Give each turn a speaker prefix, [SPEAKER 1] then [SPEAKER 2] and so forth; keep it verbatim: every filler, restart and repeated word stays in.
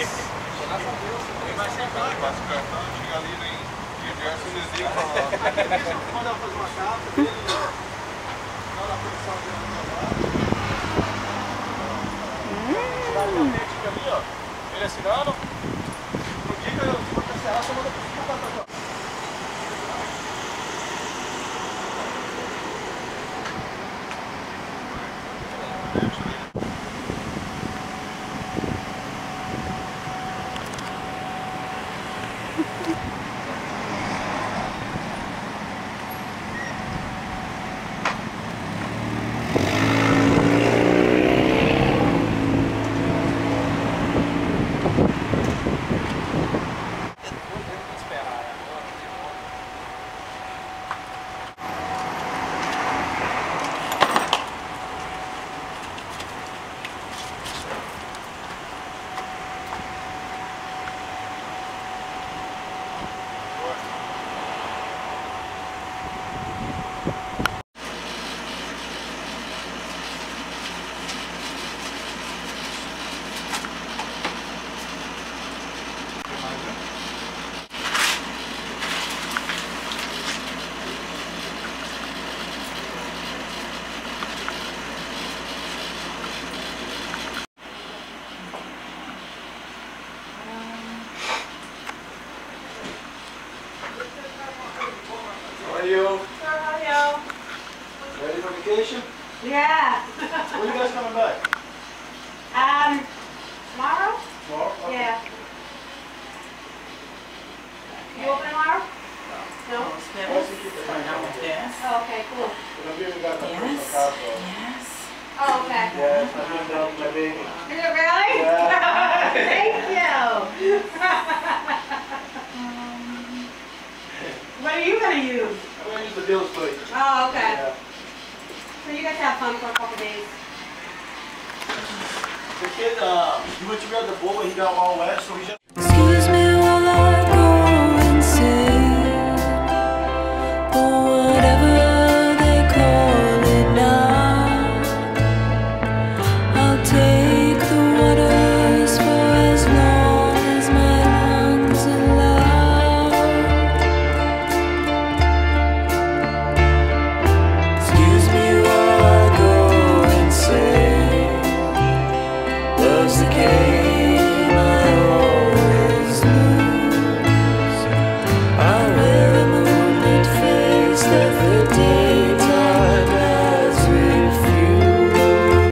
[SPEAKER 1] vai sentar, classificação, chega ali em diversos desenhos para lá. Quando ela faz uma carta, ele dá na posição dele no trabalho. Hum. Fica ali, ó. Ele assinando. No dia que eu vou cancelar, só manda para cima para trás.
[SPEAKER 2] How are you?
[SPEAKER 3] Sir, how are you?
[SPEAKER 2] Ready for vacation?
[SPEAKER 3] Yeah.
[SPEAKER 2] When are you guys coming back?
[SPEAKER 3] Um, tomorrow?
[SPEAKER 2] Tomorrow? Okay.
[SPEAKER 3] Yeah. You open tomorrow? No.
[SPEAKER 2] I was thinking to find out.
[SPEAKER 4] Yes.
[SPEAKER 3] Oh, okay, cool.
[SPEAKER 2] But I've even got my
[SPEAKER 4] Yes.
[SPEAKER 2] personal car, so.
[SPEAKER 4] Yes.
[SPEAKER 3] Oh, okay.
[SPEAKER 2] Yes, I'm doing down with my baby.
[SPEAKER 3] Is it really?
[SPEAKER 2] Yeah.
[SPEAKER 3] Thank you. What are you gonna use?
[SPEAKER 2] I'm going to use the Bill's plate.
[SPEAKER 3] Oh, okay.
[SPEAKER 2] Yeah.
[SPEAKER 3] So you guys have fun for a couple days.
[SPEAKER 2] The kid, uh, he went to grab the bowl and he got all wet, so he just